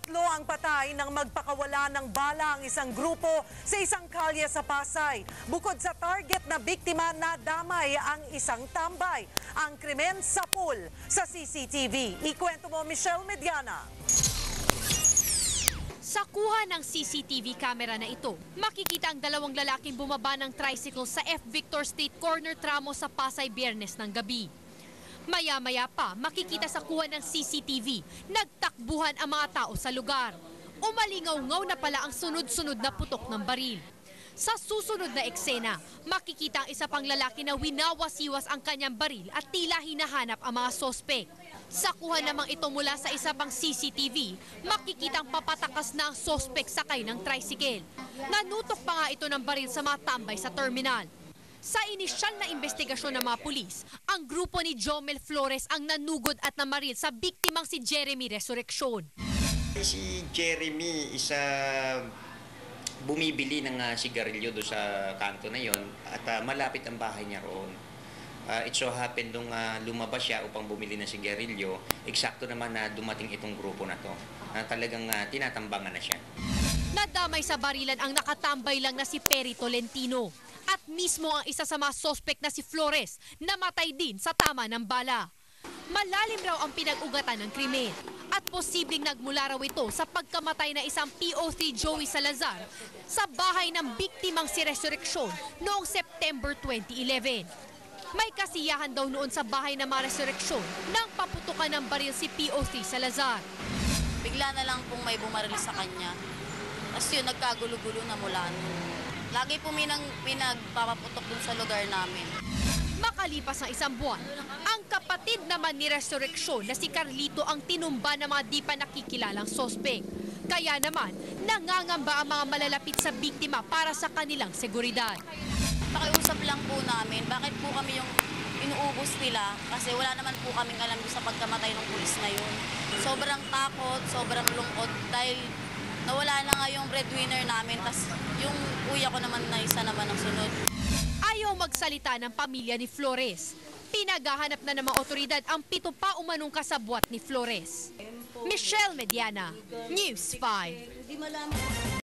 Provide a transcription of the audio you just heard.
Tatlo ang patay nang magpakawala ng bala ang isang grupo sa isang kalye sa Pasay. Bukod sa target na biktima, nadamay ang isang tambay. Ang krimen sa pool sa CCTV. Ikwento mo, Michelle Mediana. Sa kuha ng CCTV camera na ito, makikita ang dalawang lalaking bumaba ng tricycle sa F. Victor Street Corner tramo sa Pasay Biyernes ng gabi. Maya-maya pa, makikita sa kuha ng CCTV, nagtakbuhan ang mga tao sa lugar. Umalingaw-ngaw na pala ang sunod-sunod na putok ng baril. Sa susunod na eksena, makikita ang isa pang lalaki na winawasiwas ang kanyang baril at tila hinahanap ang mga sospek. Sa kuha namang ito mula sa isa pang CCTV, makikita ang papatakas na ang sospek sakay ng tricycle. Nanutok pa nga ito ng baril sa mga tambay sa terminal. Sa inisyal na investigasyon ng mga pulis, ang grupo ni Jomel Flores ang nanugod at namaril sa biktimang si Jeremy Resurrection. Si Jeremy isa bumibili ng sigarilyo doon sa kanto na yon at malapit ang bahay niya roon. It so happened nung lumabas siya upang bumili ng sigarilyo, eksakto naman na dumating itong grupo na to. Talagang tinatambangan na siya. Nadamay sa barilan ang nakatambay lang na si Perry Tolentino. At mismo ang isa sa mga sospek na si Flores, namatay din sa tama ng bala. Malalim raw ang pinag-ugatan ng krimen at posibleng nagmula raw ito sa pagkamatay na isang PO3 Joey Salazar sa bahay ng biktimang si Resurrection noong September 2011. May kasiyahan daw noon sa bahay ng mga Resurrection nang paputukan ng baril si PO3 Salazar. Bigla na lang pong may bumaril sa kanya. Tapos yun, nagkagulo-gulo na mula nun. Lagi po pinagpapaputok dun sa lugar namin. Makalipas ng isang buwan, ang kapatid naman ni Resurrection na si Carlito ang tinumba ng mga di pa nakikilalang sospek. Kaya naman, nangangamba ang mga malalapit sa biktima para sa kanilang seguridad. Pakiusap lang po namin, bakit po kami yung inuubos nila? Kasi wala naman po kaming alam sa pagkamatay ng pulis na yun. Sobrang takot, sobrang lungkot dahil nawala na nga yung breadwinner namin, tas yung kuya ko naman na isa naman ang sunod. Ayaw magsalita ng pamilya ni Flores. Pinaghahanap na ng mga otoridad ang 7 pa umanong kasabwat ni Flores. Michelle Mediana, News 5.